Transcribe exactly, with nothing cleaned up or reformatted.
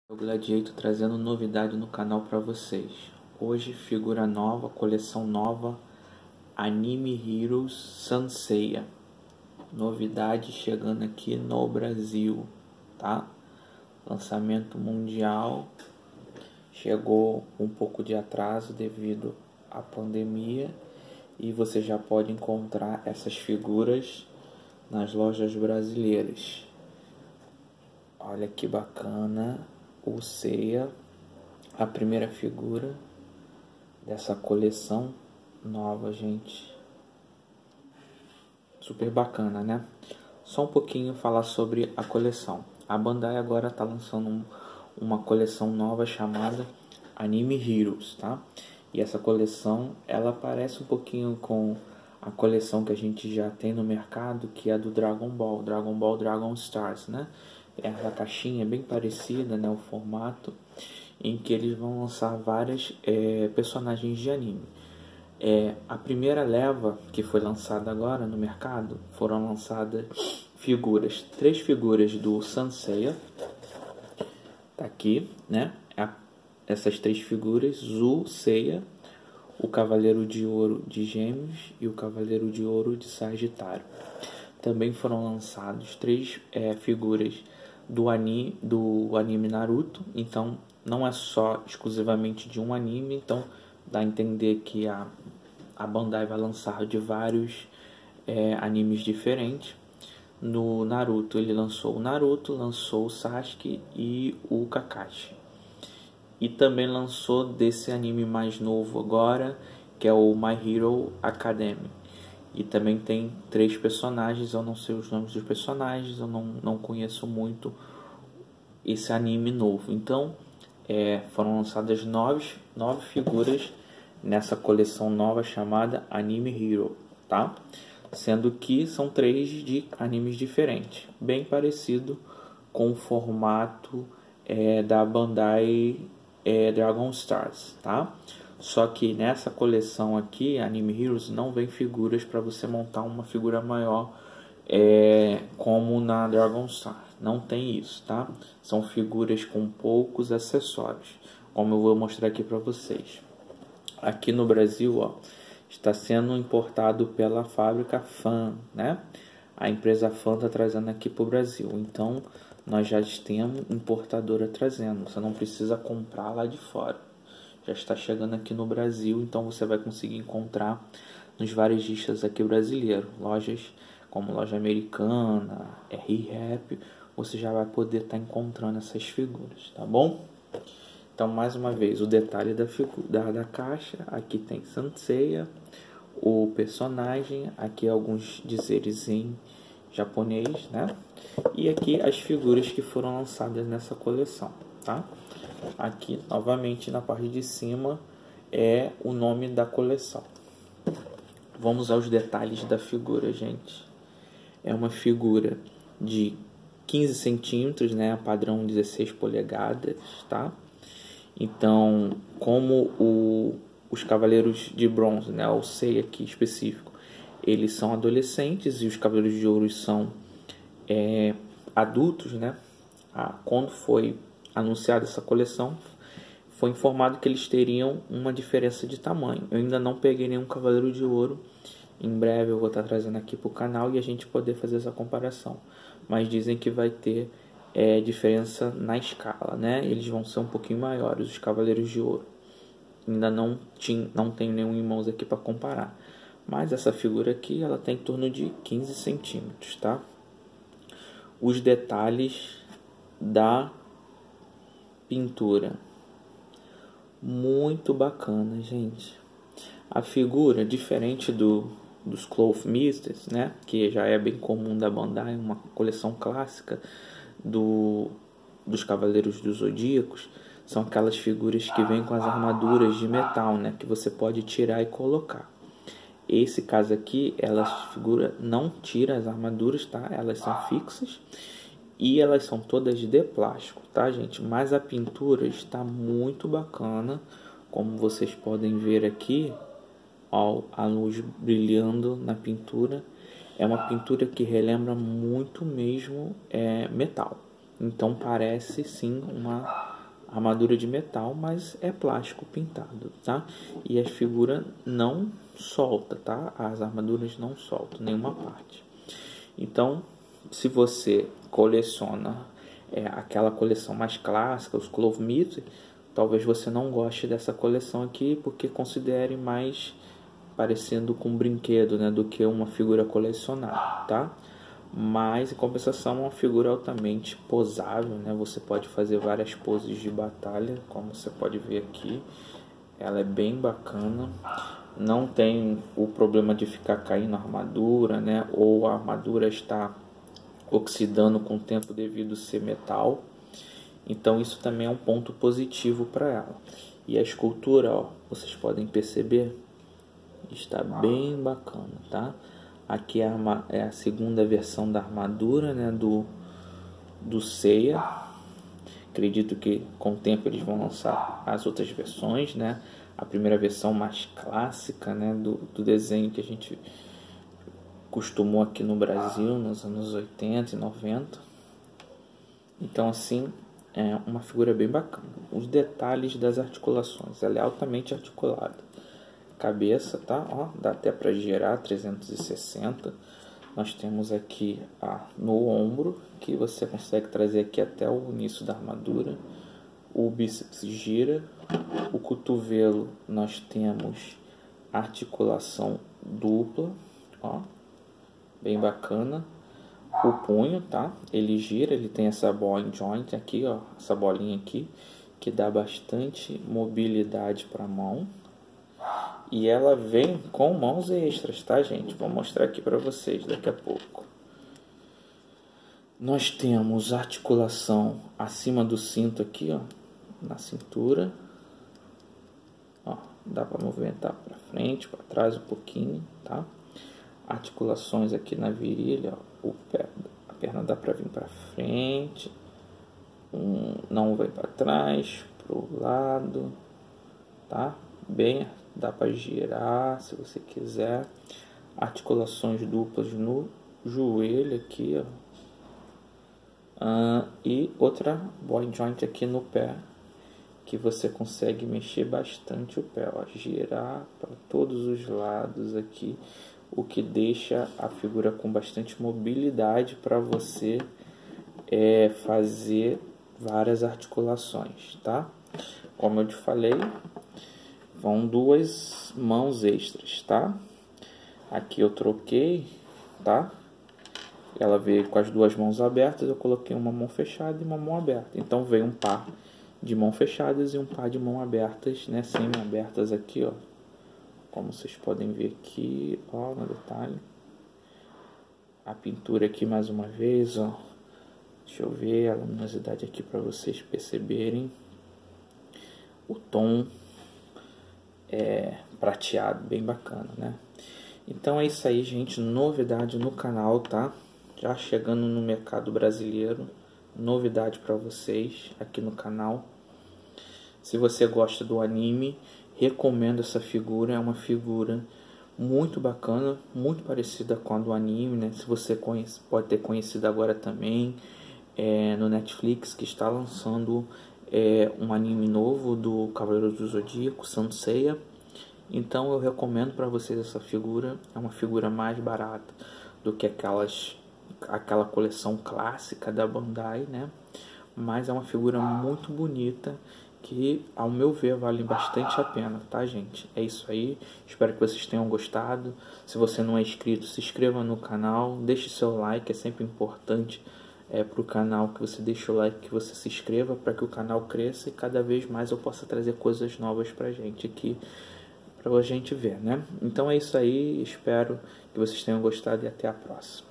O Gladiator trazendo novidade no canal para vocês. Hoje figura nova, coleção nova, Anime Heroes Sanseiya. Novidade chegando aqui no Brasil, tá? Lançamento mundial. Chegou um pouco de atraso devido à pandemia e você já pode encontrar essas figuras nas lojas brasileiras. Olha que bacana. O Seiya, a primeira figura dessa coleção nova, gente. Super bacana, né? Só um pouquinho falar sobre a coleção. A Bandai agora está lançando um, uma coleção nova chamada Anime Heroes, tá? E essa coleção, ela parece um pouquinho com a coleção que a gente já tem no mercado, que é a do Dragon Ball, Dragon Ball Dragon Stars, né? Essa caixinha é bem parecida, né, o formato, em que eles vão lançar várias é, personagens de anime. É, a primeira leva que foi lançada agora no mercado, foram lançadas figuras, três figuras do Sanseiya, tá aqui, né, a, essas três figuras, Zu, Seiya, o Cavaleiro de Ouro de Gêmeos e o Cavaleiro de Ouro de Sagitário. Também foram lançados três é, figuras do anime, do anime Naruto. Então não é só exclusivamente de um anime. Então dá a entender que a, a Bandai vai lançar de vários é, animes diferentes. No Naruto ele lançou o Naruto, lançou o Sasuke e o Kakashi. E também lançou desse anime mais novo agora, que é o My Hero Academy. E também tem três personagens, eu não sei os nomes dos personagens, eu não, não conheço muito esse anime novo. Então, é, foram lançadas nove, nove figuras nessa coleção nova chamada Anime Hero, tá? Sendo que são três de animes diferentes, bem parecido com o formato é, da Bandai é, Dragon Stars, tá? Só que nessa coleção aqui, Anime Heroes, não vem figuras para você montar uma figura maior é, como na Dragon Star. Não tem isso, tá? São figuras com poucos acessórios, como eu vou mostrar aqui para vocês. Aqui no Brasil, ó, está sendo importado pela fábrica Fan, né? A empresa Fan está trazendo aqui para o Brasil. Então, nós já temos importadora trazendo. Você não precisa comprar lá de fora. Já está chegando aqui no Brasil, então você vai conseguir encontrar nos varejistas aqui brasileiros, lojas como Loja Americana, R-Rap, você já vai poder estar tá encontrando essas figuras, tá bom? Então, mais uma vez, o detalhe da, da, da caixa, aqui tem Sanseiya, o personagem, aqui alguns dizeres em japonês, né? E aqui as figuras que foram lançadas nessa coleção, tá? Aqui, novamente, na parte de cima, é o nome da coleção. Vamos aos detalhes da figura, gente. É uma figura de quinze centímetros, né? Padrão dezesseis polegadas, tá? Então, como o, os Cavaleiros de Bronze, né? O Seiya aqui específico, eles são adolescentes e os Cavaleiros de Ouro são é, adultos, né? Ah, quando foi anunciada essa coleção, foi informado que eles teriam uma diferença de tamanho. Eu ainda não peguei nenhum Cavaleiro de Ouro. Em breve eu vou estar trazendo aqui para o canal e a gente poder fazer essa comparação. Mas dizem que vai ter é, diferença na escala, né? Eles vão ser um pouquinho maiores, os Cavaleiros de Ouro. Ainda não, tinha, não tenho nenhum em mãos aqui para comparar. Mas essa figura aqui, ela tem em torno de quinze centímetros, tá? Os detalhes da pintura, muito bacana, gente. A figura, diferente do dos Cloth Misters, né, que já é bem comum da Bandai, uma coleção clássica do dos Cavaleiros dos Zodíacos, são aquelas figuras que vêm com as armaduras de metal, né, que você pode tirar e colocar. Esse caso aqui, ela figura não tira as armaduras, tá? Elas são fixas. E elas são todas de plástico, tá, gente? Mas a pintura está muito bacana. Como vocês podem ver aqui, ó, a luz brilhando na pintura. É uma pintura que relembra muito mesmo é, metal. Então parece sim uma armadura de metal, mas é plástico pintado, tá? E a figura não solta, tá? As armaduras não soltam nenhuma parte. Então, se você coleciona é, aquela coleção mais clássica, os Clove Myth, talvez você não goste dessa coleção aqui, porque considere mais parecendo com um brinquedo, né, do que uma figura colecionável, tá? Mas em compensação é uma figura altamente posável, né? Você pode fazer várias poses de batalha, como você pode ver aqui. Ela é bem bacana, não tem o problema de ficar caindo a armadura, né? Ou a armadura está oxidando com o tempo devido a ser metal. Então isso também é um ponto positivo para ela. E a escultura, ó, vocês podem perceber, está bem bacana, tá? Aqui é a, é a segunda versão da armadura, né, do, do Seiya. Acredito que com o tempo eles vão lançar as outras versões, né? A primeira versão mais clássica, né, do, do desenho que a gente costumou aqui no Brasil nos anos oitenta e noventa. Então assim, é uma figura bem bacana. Os detalhes das articulações, ela é altamente articulada. Cabeça, tá? Ó, dá até para girar trezentos e sessenta. Nós temos aqui ah, no ombro, que você consegue trazer aqui até o início da armadura. O bíceps gira. O cotovelo, nós temos articulação dupla, ó, bem bacana. O punho, tá? Ele gira, ele tem essa ball joint aqui, ó, essa bolinha aqui, que dá bastante mobilidade para a mão. E ela vem com mãos extras, tá, gente? Vou mostrar aqui para vocês daqui a pouco. Nós temos articulação acima do cinto aqui, ó, na cintura. Ó, dá para movimentar para frente, para trás um pouquinho, tá? Articulações aqui na virilha, ó, o pé, a perna dá para vir para frente, um, não vai para trás, pro lado, tá? Bem, dá para girar se você quiser. Articulações duplas no joelho aqui, ó. Ah, e outra ball joint aqui no pé, que você consegue mexer bastante o pé, ó, girar para todos os lados aqui, o que deixa a figura com bastante mobilidade para você é, fazer várias articulações, tá? Como eu te falei, vão duas mãos extras, tá? Aqui eu troquei, tá? Ela veio com as duas mãos abertas, eu coloquei uma mão fechada e uma mão aberta. Então veio um par de mãos fechadas e um par de mãos abertas, né? Semi-abertas aqui, ó. Como vocês podem ver aqui, ó, no detalhe. A pintura aqui mais uma vez, ó. Deixa eu ver a luminosidade aqui para vocês perceberem. O tom é prateado, bem bacana, né? Então é isso aí, gente. Novidade no canal, tá? Já chegando no mercado brasileiro. Novidade para vocês aqui no canal. Se você gosta do anime, recomendo essa figura. É uma figura muito bacana, muito parecida com a do anime, né? Se você conhece, pode ter conhecido agora também é, no Netflix, que está lançando é, um anime novo do Cavaleiro do Zodíaco, Saint Seiya. Então eu recomendo para vocês essa figura. É uma figura mais barata do que aquelas, aquela coleção clássica da Bandai, né? Mas é uma figura muito bonita que, ao meu ver, vale bastante a pena, tá, gente? É isso aí. Espero que vocês tenham gostado. Se você não é inscrito, se inscreva no canal. Deixe seu like, é sempre importante é, para o canal que você deixe o like, que você se inscreva, para que o canal cresça e cada vez mais eu possa trazer coisas novas pra gente aqui, pra gente ver, né? Então é isso aí, espero que vocês tenham gostado e até a próxima.